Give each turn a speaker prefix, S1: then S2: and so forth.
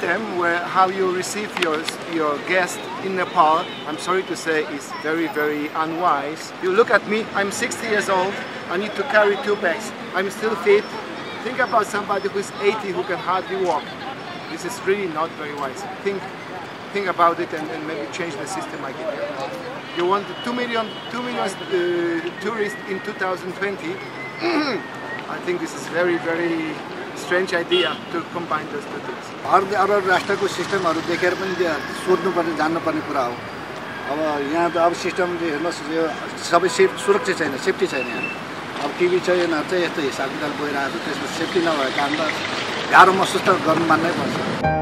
S1: system where how you receive your guest in Nepal, I'm sorry to say, is very, very unwise. You look at me, I'm 60 years old, I need to carry 2 bags. I'm still fit. Think about somebody who is 80 who can hardly walk. This is really not very wise. Think about it and maybe change the system like it. You want 2 million tourists in 2020. I think this is very, very strange idea to combine those two things.
S2: अरू राष्ट्रको सिस्टमहरु देखेर पनि सोध्नु पर्ने जान्नु पर्ने कुरा हो। अब यहाँ त अब सिस्टम हेर्नुस् यो सबै सुरक्षित छैन, सेफ्टी छैन यहाँ। अब टिभी छैन चाहिँ यस्तो हिसाब किताब गइरहेको छ, त्यसमा सेफ्टी नभएको कारणले गाह्रो महसुस त गर्नु मान्नै पर्छ।